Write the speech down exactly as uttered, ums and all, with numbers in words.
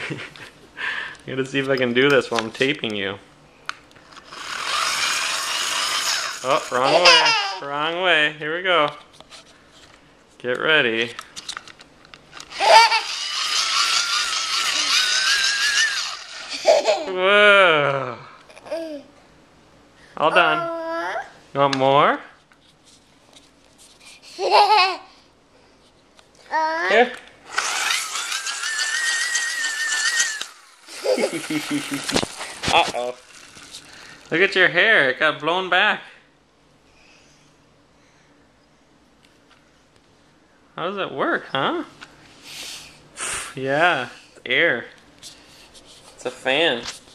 I'm gonna see if I can do this while I'm taping you. Oh, wrong way. Wrong way. Here we go. Get ready. Whoa. All done. You want more? Here. Uh-oh. Look at your hair. It got blown back. How does that work, huh? Yeah, it's air. It's a fan.